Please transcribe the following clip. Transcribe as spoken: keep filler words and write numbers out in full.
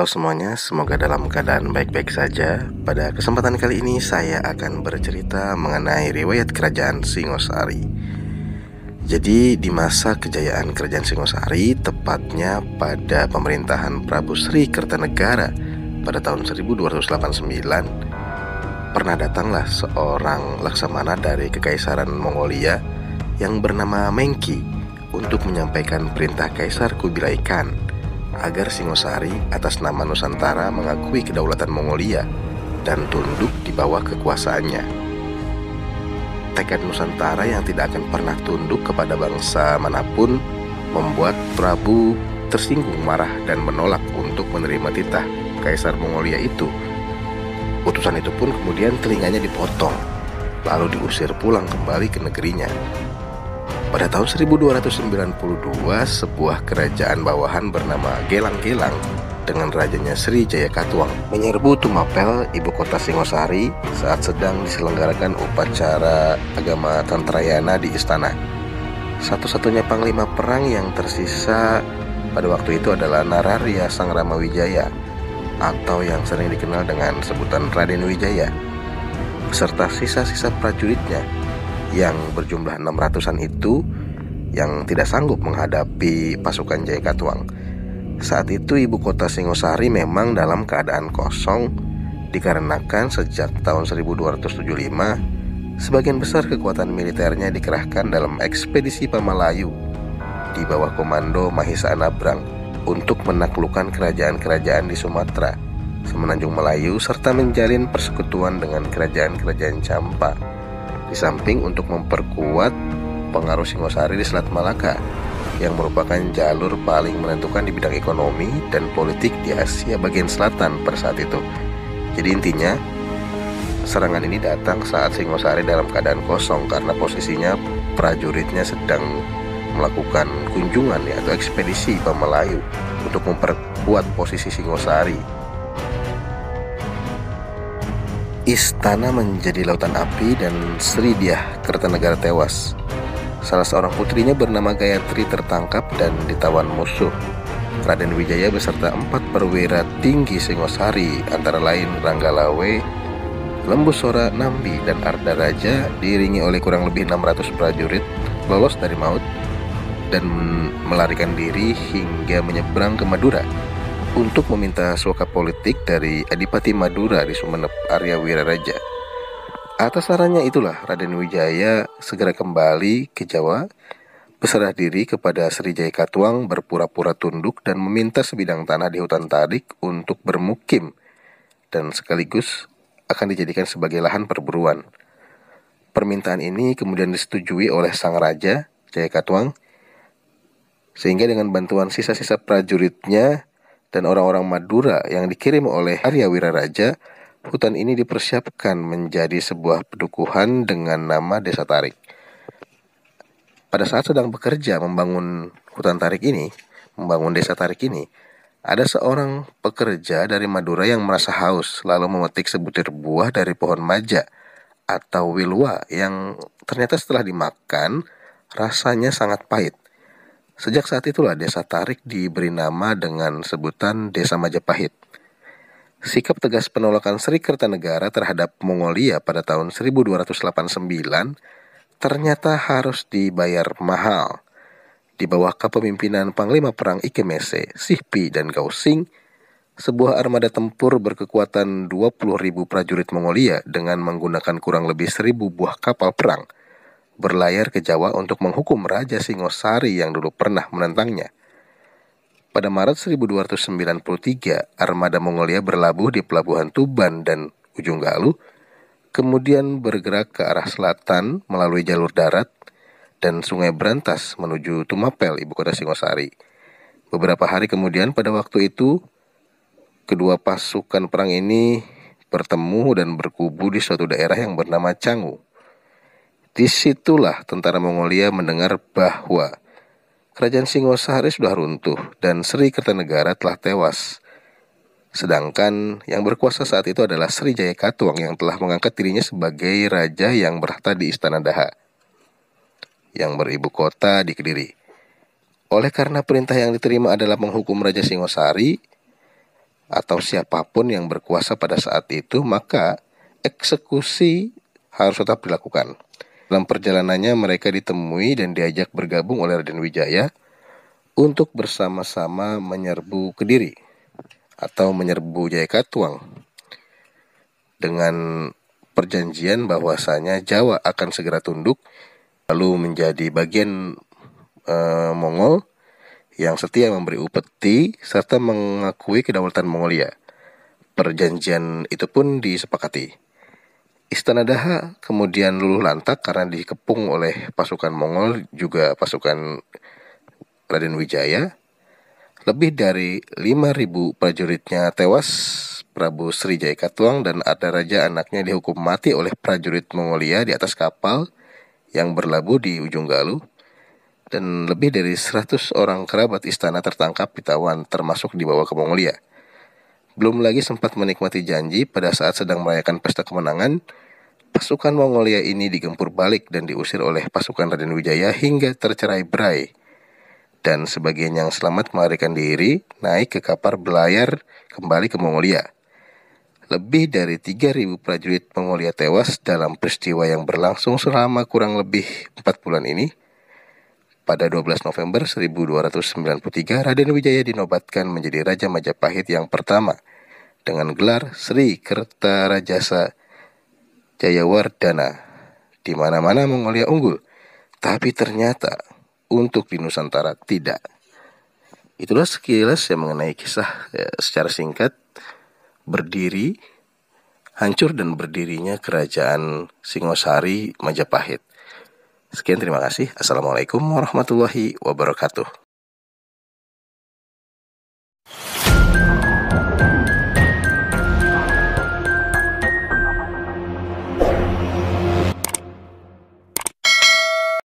Halo semuanya, semoga dalam keadaan baik-baik saja. Pada kesempatan kali ini saya akan bercerita mengenai riwayat kerajaan Singosari. Jadi di masa kejayaan kerajaan Singosari, tepatnya pada pemerintahan Prabu Sri Kertanegara pada tahun seribu dua ratus delapan puluh sembilan, pernah datanglah seorang laksamana dari Kekaisaran Mongolia yang bernama Mengki untuk menyampaikan perintah Kaisar Kubilai Khan agar Singosari atas nama Nusantara mengakui kedaulatan Mongolia dan tunduk di bawah kekuasaannya. Tekad Nusantara yang tidak akan pernah tunduk kepada bangsa manapun membuat Prabu tersinggung, marah, dan menolak untuk menerima titah Kaisar Mongolia itu. Utusan itu pun kemudian telinganya dipotong, lalu diusir pulang kembali ke negerinya. Pada tahun seribu dua ratus sembilan puluh dua, sebuah kerajaan bawahan bernama Gelang-Gelang dengan rajanya Sri Jayakatwang menyerbu Tumapel, ibu kota Singosari, saat sedang diselenggarakan upacara agama Tantrayana di istana. Satu-satunya panglima perang yang tersisa pada waktu itu adalah Nararya Sang Ramawijaya, atau yang sering dikenal dengan sebutan Raden Wijaya, beserta sisa-sisa prajuritnya yang berjumlah enam ratusan itu yang tidak sanggup menghadapi pasukan Jayakatwang. Saat itu ibu kota Singosari memang dalam keadaan kosong dikarenakan sejak tahun seribu dua ratus tujuh puluh lima sebagian besar kekuatan militernya dikerahkan dalam ekspedisi Pamalayu di bawah komando Mahisa Anabrang untuk menaklukkan kerajaan-kerajaan di Sumatera, Semenanjung Melayu, serta menjalin persekutuan dengan kerajaan-kerajaan Campa. Di samping untuk memperkuat pengaruh Singosari di Selat Malaka yang merupakan jalur paling menentukan di bidang ekonomi dan politik di Asia bagian selatan pada saat itu. Jadi intinya, serangan ini datang saat Singosari dalam keadaan kosong karena posisinya prajuritnya sedang melakukan kunjungan ya, atau ekspedisi Pamalayu untuk memperkuat posisi Singosari. Istana menjadi lautan api dan Sri Dyah Kertanegara tewas. Salah seorang putrinya bernama Gayatri tertangkap dan ditawan musuh. Raden Wijaya beserta empat perwira tinggi Singosari antara lain Ranggalawe, Lembusora, Nambi, dan Arda Raja diiringi oleh kurang lebih enam ratus prajurit lolos dari maut dan melarikan diri hingga menyeberang ke Madura untuk meminta suaka politik dari Adipati Madura di Sumenep, Arya Wiraraja. Atas sarannya itulah Raden Wijaya segera kembali ke Jawa, berserah diri kepada Sri Jayakatwang, berpura-pura tunduk dan meminta sebidang tanah di hutan Tarik untuk bermukim dan sekaligus akan dijadikan sebagai lahan perburuan. Permintaan ini kemudian disetujui oleh sang raja Jayakatwang, sehingga dengan bantuan sisa-sisa prajuritnya dan orang-orang Madura yang dikirim oleh Arya Wiraraja, hutan ini dipersiapkan menjadi sebuah pedukuhan dengan nama Desa Tarik. Pada saat sedang bekerja membangun hutan Tarik ini, membangun Desa Tarik ini, ada seorang pekerja dari Madura yang merasa haus, lalu memetik sebutir buah dari pohon maja atau wilwa yang ternyata setelah dimakan rasanya sangat pahit. Sejak saat itulah Desa Tarik diberi nama dengan sebutan Desa Majapahit. Sikap tegas penolakan Sri Kertanegara terhadap Mongolia pada tahun seribu dua ratus delapan puluh sembilan ternyata harus dibayar mahal. Di bawah kepemimpinan Panglima Perang Ikemese, Sihpi, dan Gausing, sebuah armada tempur berkekuatan dua puluh ribu prajurit Mongolia dengan menggunakan kurang lebih seribu buah kapal perang berlayar ke Jawa untuk menghukum Raja Singosari yang dulu pernah menentangnya. Pada Maret seribu dua ratus sembilan puluh tiga, armada Mongolia berlabuh di pelabuhan Tuban dan Ujung Galuh, kemudian bergerak ke arah selatan melalui jalur darat dan Sungai Brantas menuju Tumapel, ibu kota Singosari. Beberapa hari kemudian pada waktu itu, kedua pasukan perang ini bertemu dan berkubu di suatu daerah yang bernama Canggu. Disitulah tentara Mongolia mendengar bahwa kerajaan Singosari sudah runtuh dan Sri Kertanegara telah tewas. Sedangkan yang berkuasa saat itu adalah Sri Jayakatwang yang telah mengangkat dirinya sebagai raja yang bertahta di Istana Daha, yang beribu kota di Kediri. Oleh karena perintah yang diterima adalah menghukum Raja Singosari, atau siapapun yang berkuasa pada saat itu, maka eksekusi harus tetap dilakukan. Dalam perjalanannya mereka ditemui dan diajak bergabung oleh Raden Wijaya untuk bersama-sama menyerbu Kediri atau menyerbu Jayakatwang dengan perjanjian bahwasanya Jawa akan segera tunduk lalu menjadi bagian e, Mongol yang setia memberi upeti serta mengakui kedaulatan Mongolia. Perjanjian itu pun disepakati. Istana Daha kemudian luluh lantak karena dikepung oleh pasukan Mongol, juga pasukan Raden Wijaya. Lebih dari lima ribu prajuritnya tewas, Prabu Sri Jayakatwang dan ada raja anaknya dihukum mati oleh prajurit Mongolia di atas kapal yang berlabuh di ujung Galuh. Dan lebih dari seratus orang kerabat istana tertangkap ditawan, termasuk dibawa ke Mongolia. Belum lagi sempat menikmati janji pada saat sedang merayakan pesta kemenangan, pasukan Mongolia ini digempur balik dan diusir oleh pasukan Raden Wijaya hingga tercerai-berai. Dan sebagian yang selamat melarikan diri, naik ke kapal berlayar kembali ke Mongolia. Lebih dari tiga ribu prajurit Mongolia tewas dalam peristiwa yang berlangsung selama kurang lebih empat bulan ini. Pada dua belas November seribu dua ratus sembilan puluh tiga, Raden Wijaya dinobatkan menjadi Raja Majapahit yang pertama dengan gelar Sri Kertarajasa Jayawardhana. Di mana-mana Mongolia unggul, tapi ternyata untuk di Nusantara tidak. Itulah sekilas yang mengenai kisah ya, secara singkat berdiri, hancur dan berdirinya Kerajaan Singosari Majapahit. Sekian, terima kasih. Assalamualaikum warahmatullahi wabarakatuh.